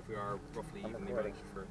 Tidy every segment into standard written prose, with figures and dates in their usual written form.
if we are roughly evenly matched for.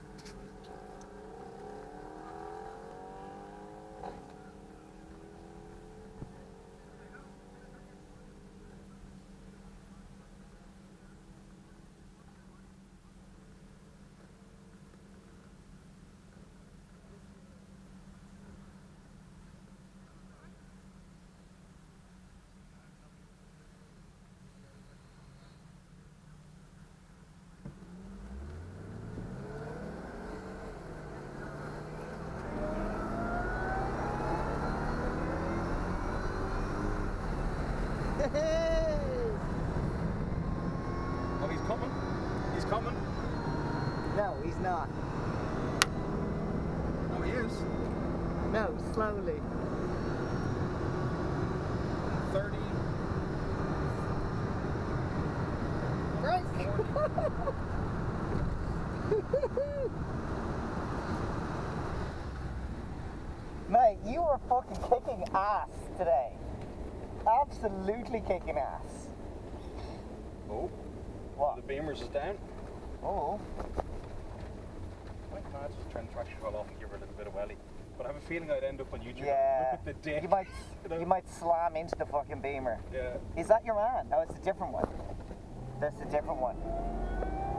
Oh, he's coming. He's coming. No, he's not. Oh, he is. No, slowly. 30. Right. 40. Mate, you were fucking kicking ass today. Absolutely kicking ass. Oh. What? The Beamers is down. Oh. I might just turn the traction control off and give her a little bit of welly. But I have a feeling I'd end up on YouTube. Yeah. Look at the dick. You might slam into the fucking Beamer. Yeah. Is that your man? No, it's a different one. That's a different one.